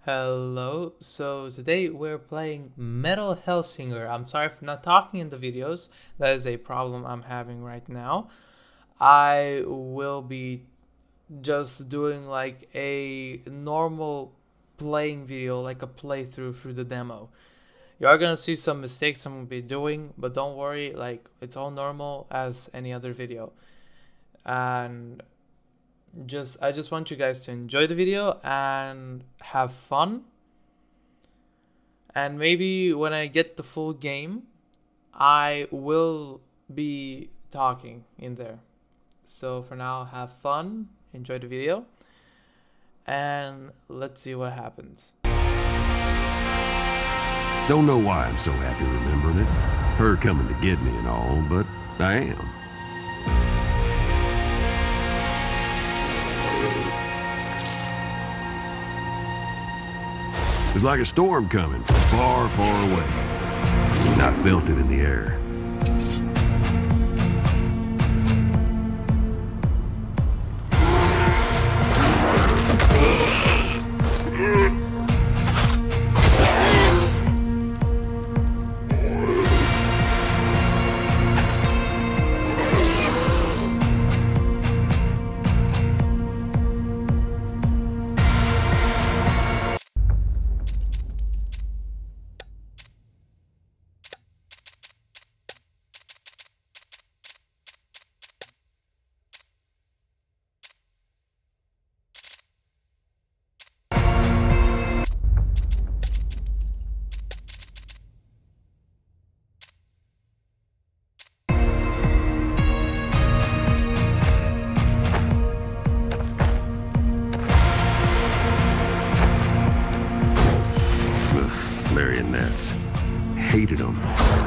Hello, so today we're playing Metal Hellsinger. I'm sorry for not talking in the videos. That is a problem I'm having right now. I will be just doing like a normal playing video, like a playthrough through the demo. You are gonna see some mistakes I'm gonna be doing, but don't worry, like it's all normal as any other video. And I just want you guys to enjoy the video and have fun. And maybe when I get the full game, I will be talking in there. So for now, have fun, enjoy the video, and let's see what happens. Don't know why I'm so happy remembering it. Her coming to get me and all, but I am. It's like a storm coming from far, far away. I felt it in the air. Marionettes. Hated them.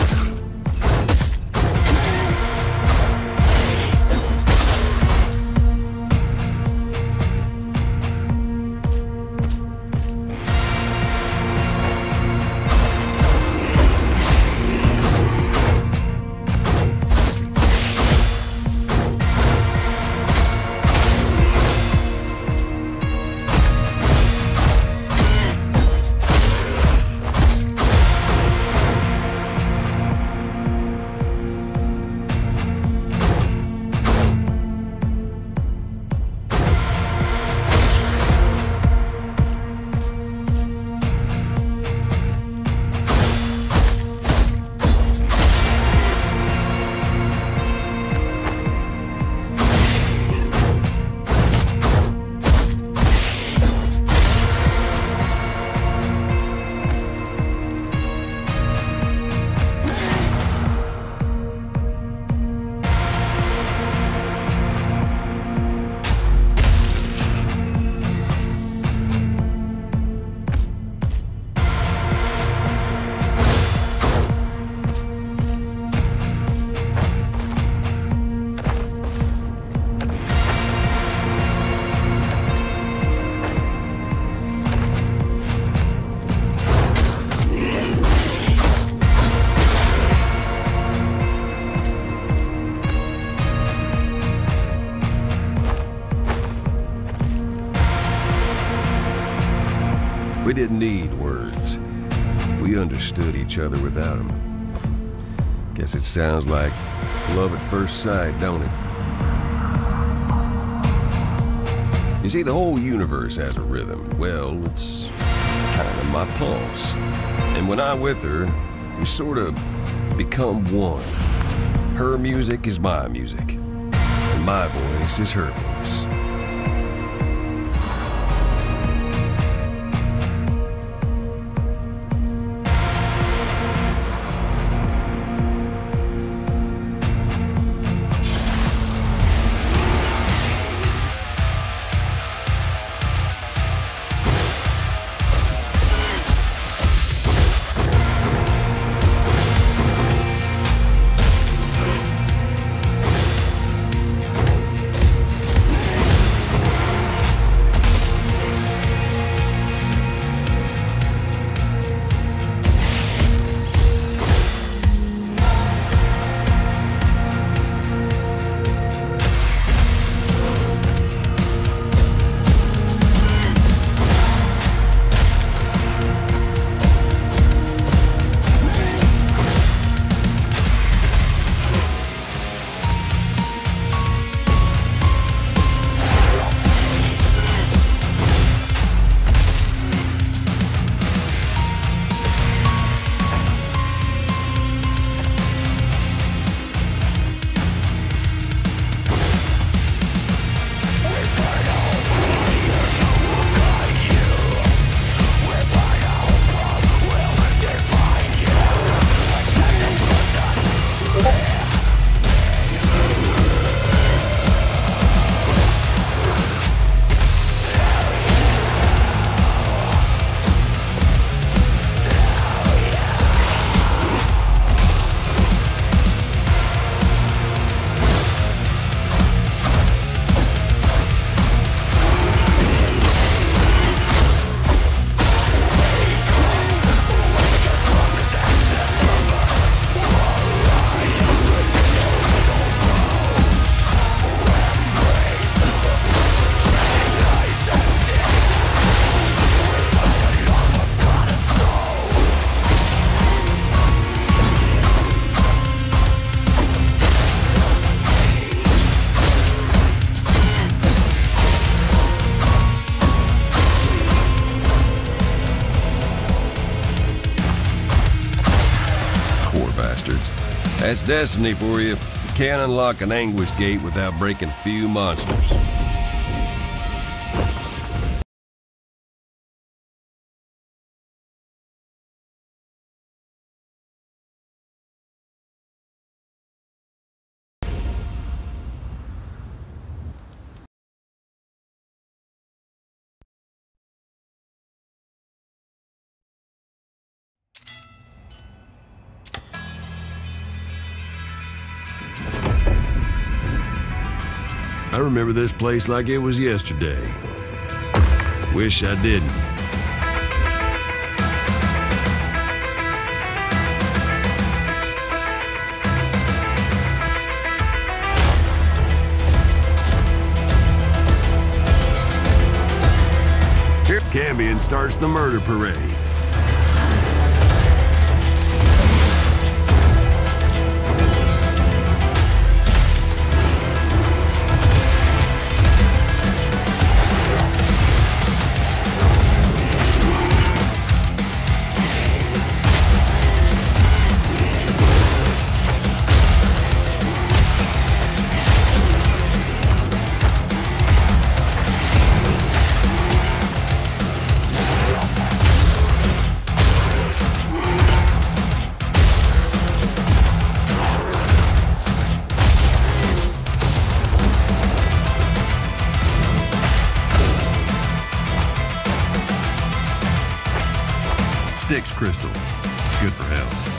We didn't need words. We understood each other without them. Guess it sounds like love at first sight, don't it? You see, the whole universe has a rhythm. Well, it's kind of my pulse. And when I'm with her, we sort of become one. Her music is my music, and my voice is her voice. That's destiny for you. You can't unlock an Anguish gate without breaking a few monsters. I remember this place like it was yesterday. Wish I didn't. Here, Cambion starts the murder parade. Styx crystal. Good for health.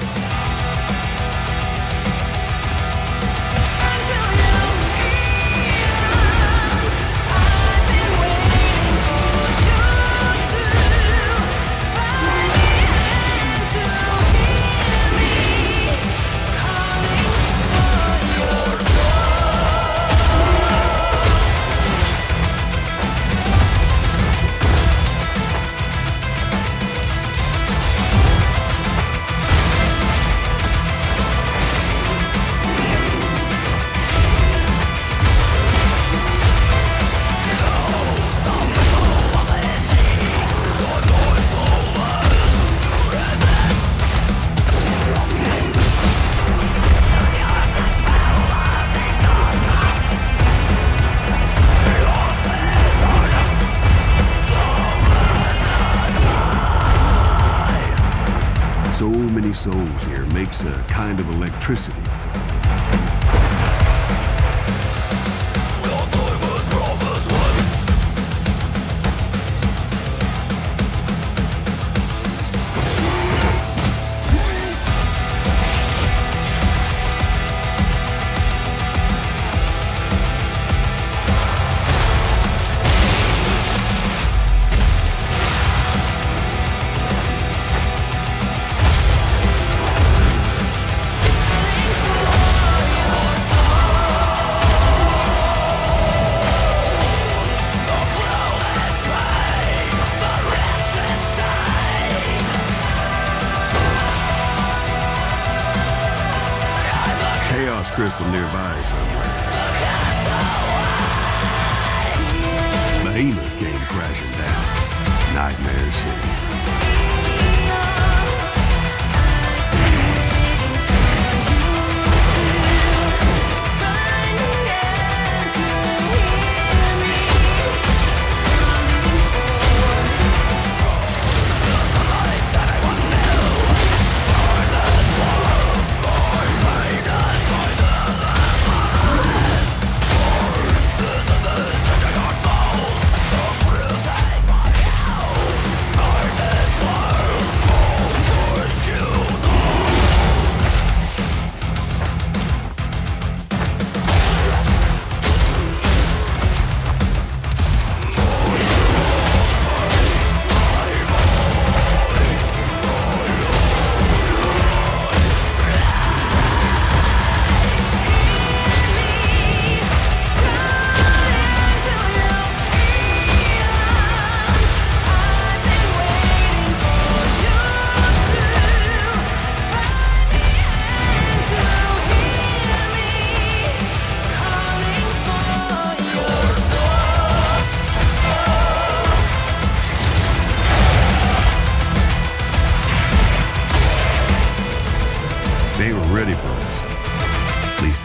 So many souls here makes a kind of electricity. Chaos crystal nearby somewhere. Behemoth came crashing down. Nightmare City.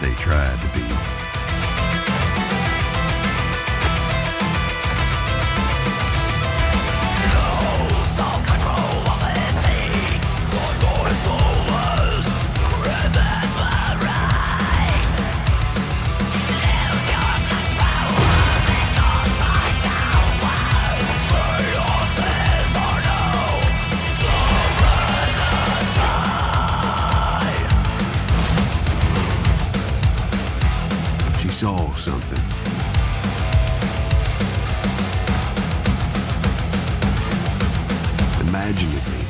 they tried to be. She saw something. Imagine it, lady.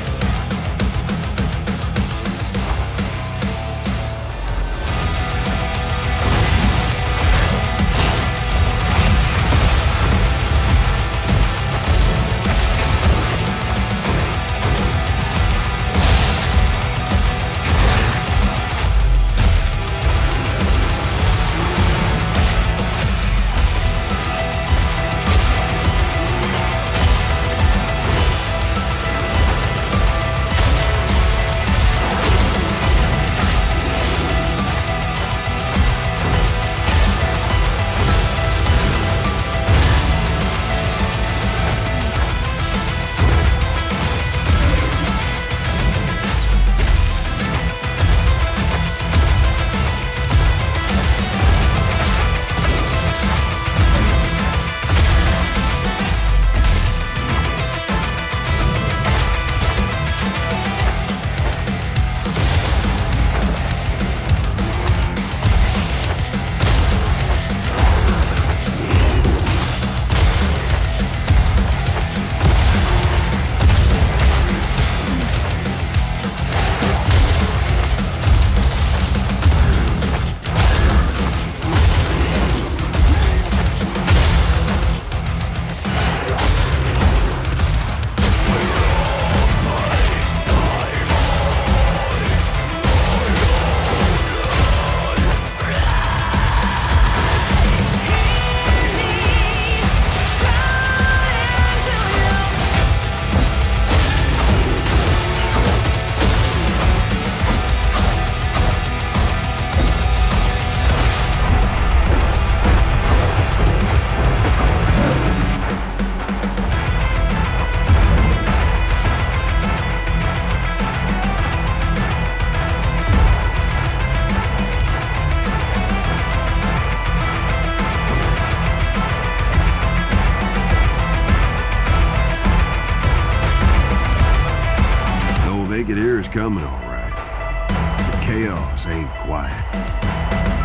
They could hear us coming all right. The chaos ain't quiet.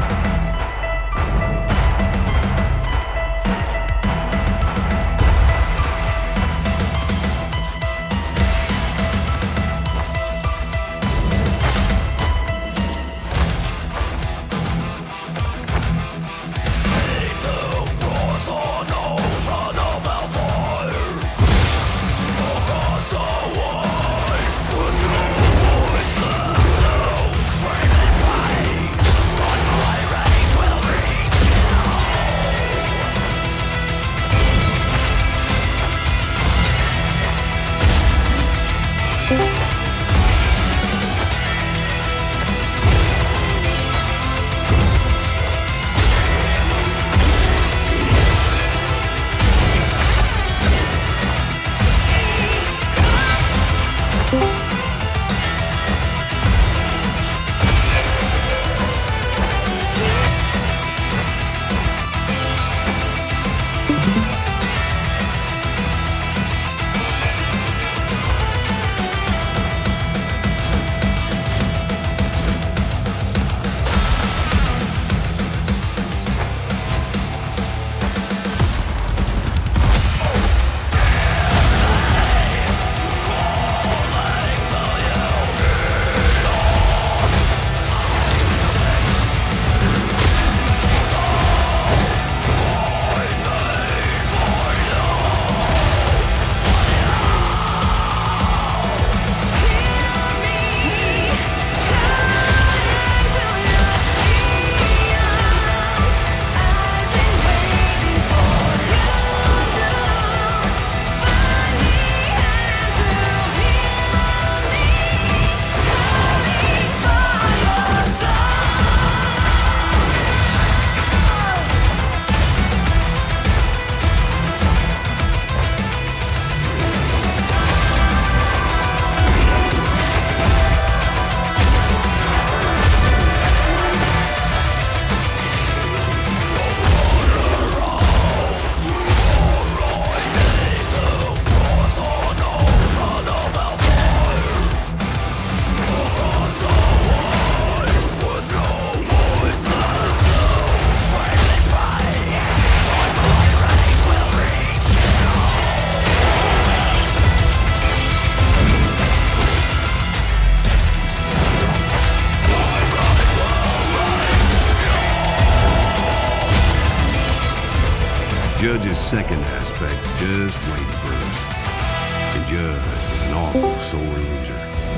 Judge's second aspect just waiting for us. And Judge is an awful sore loser.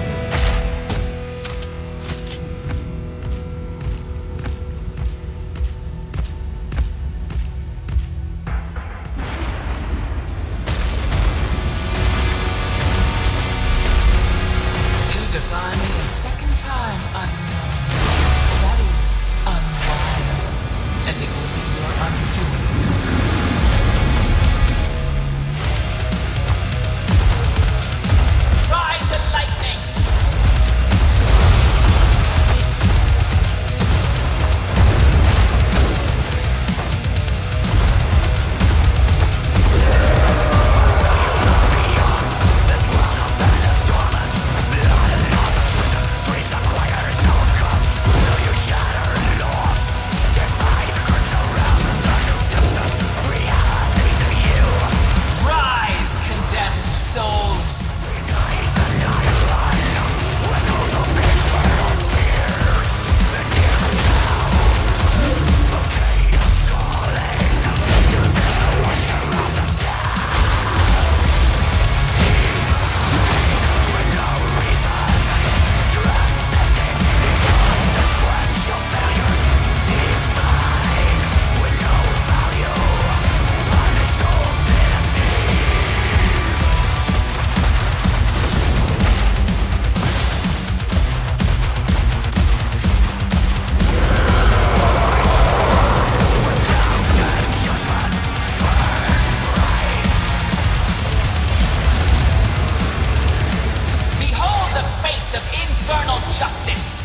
You defy me a second time, unknown. That is unwise, and it will be your undoing. Ride the lightning! Rise, condemned souls! Behold the face of infernal justice!